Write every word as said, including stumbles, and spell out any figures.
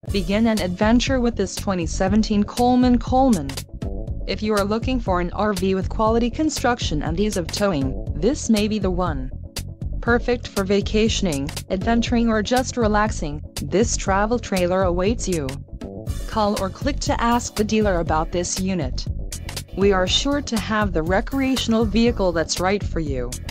Begin an adventure with this twenty seventeen Coleman Coleman. If you are looking for an R V with quality construction and ease of towing, this may be the one. Perfect for vacationing, adventuring or just relaxing, this travel trailer awaits you. Call or click to ask the dealer about this unit. We are sure to have the recreational vehicle that's right for you.